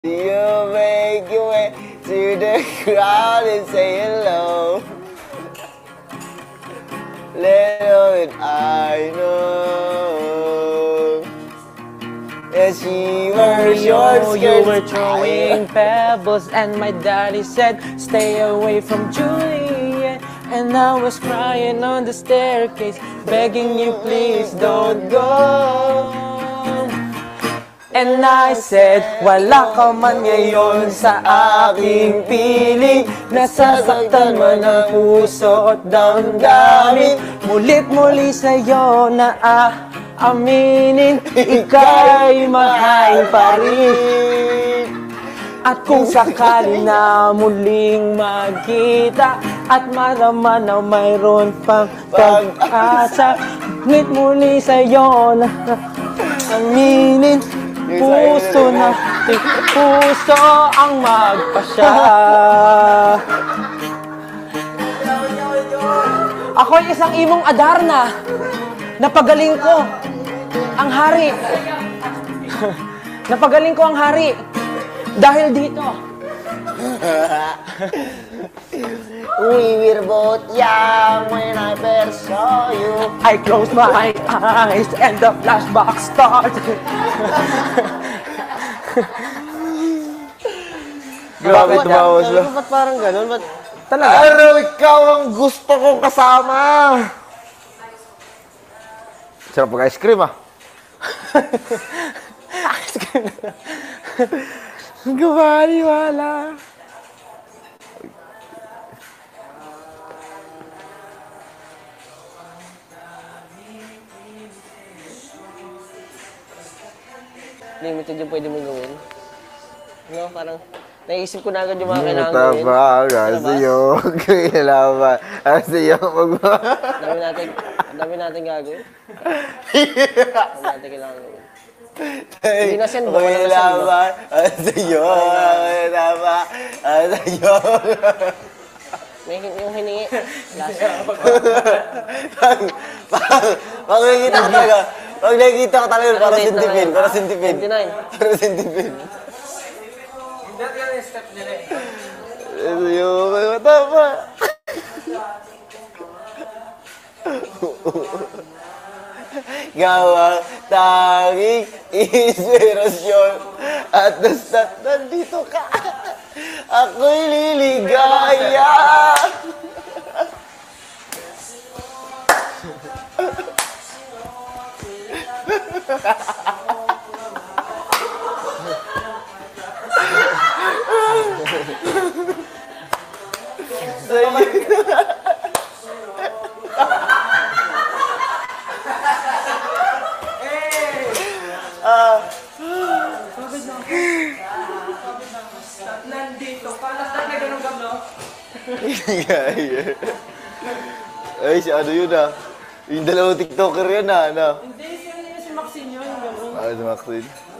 You make your way to the crowd and say hello. Little did I know that she wore short skirts. You were throwing pebbles and my daddy said, stay away from Juliet. And I was crying on the staircase, begging you please don't go. And I said, wala ka man ngayon sa aking piling. Nasasaktan man ang puso at damdamin. Mulit-muli sa'yo na aaminin, ika'y mahain pa rin. At kung sakali na muling magkita at malaman na mayroon pang pag-asa, ngunit muli sa'yo na aminin, puso na puso ang magpasya. Ako'y isang imong Adarna, napagaling ko ang hari. Napagaling ko ang hari dahil dito. We were both young when I first saw you. I closed my eyes and the flashback started. Grabe, tumawas lang. Ba't parang ganun? Ba't talaga? Pero ikaw ang gusto kong kasama. Sarap mag-ice cream ah. Ice cream na. Gawaliwala. Limited yung pwede mong gawin. No, parang naisip ko na agad yung mga kailangan gawin. Kailangan sa'yo. Dami natin gagawin. Dami natin kailangan gawin. Hindi na send ba? Kailangan sa'yo. Sa'yo. Yung hiningi. Pag nakikita ko talaga, pag nakikita ko talaga, para sintipin. Para sintipin. 29. Para sintipin. Hindi yan yung step nila eh. Sa'yo, kayo tama. Gawang tanging inspirasyon at nasta't nandito ka. Ako'y liligaya. Nandito ka. Tapos na ganun gablo. Ay, si ano yun ah. Yung dalawang tiktoker yun ah. Hindi, si Maxine yun. Ah, si Maxine.